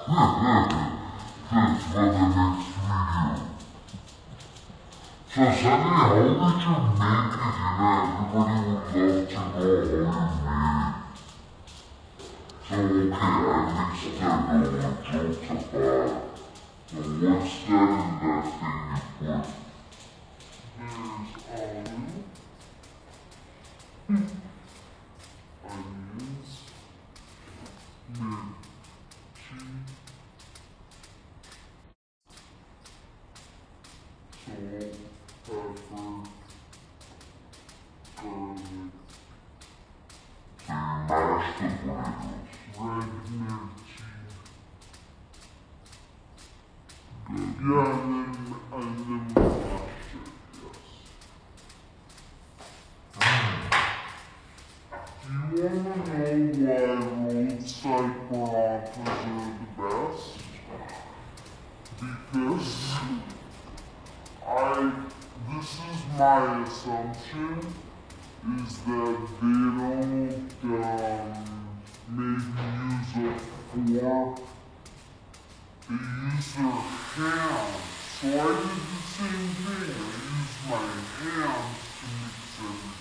That's for the next video. So send me how did you make it, everybody would love to know how you made it. So okay, I mixed that with jokes about so what's that in that thing you put? There's onions, mint, cheese, salt, pepper, garlic. So you mash the potatoes. Red mirchi. Yeah, and then we mash it, yes. Do you want to know why roadside parathas are the best? Because this is my assumption, is that they don't maybe use a fork, they use their hands. So I did the same thing, I used my hands to mix everything.